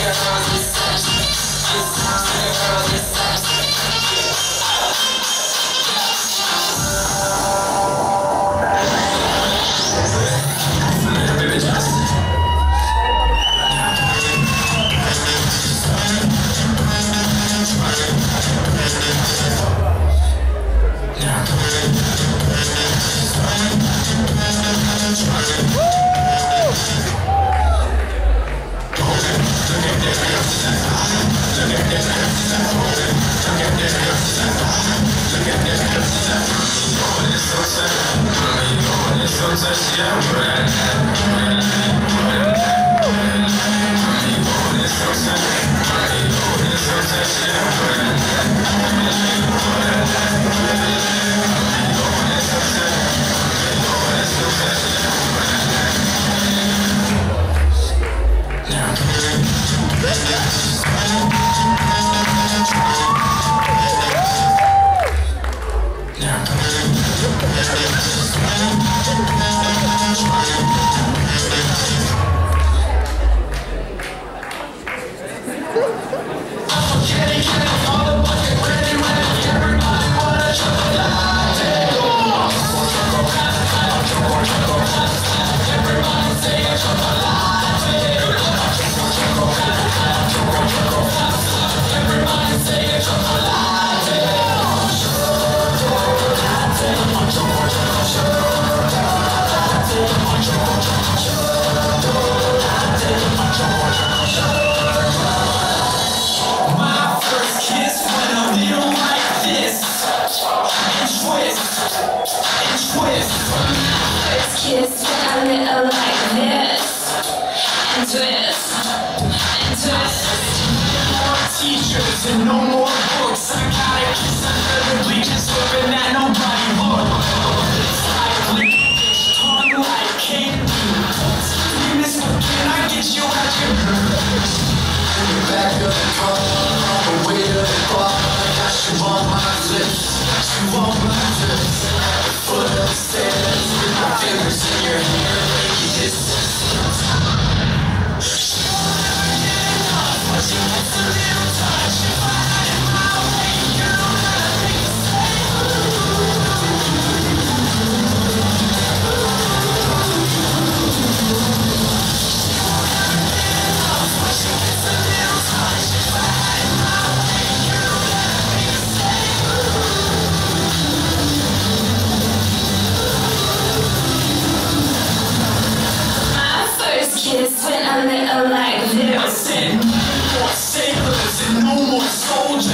Kiss a little like this, and twist, and twist. No more t-shirts and no more books. I gotta kiss under the bleachers, hoping that nobody looks. It's like licorice, tongue like candy. You miss me, can I get you out your purse? In the back of the car, on the way to the bar, I got you on my lips, got you on my lips. Foot upstairs, with my fingers in your hair, making kisses. But you get a little touch, if I had it my way, girl, nothing to say. But you get a little touch, if I had it my way, girl, nothing to say. Kiss went a little like this. I said, no more sailors and no more soldiers.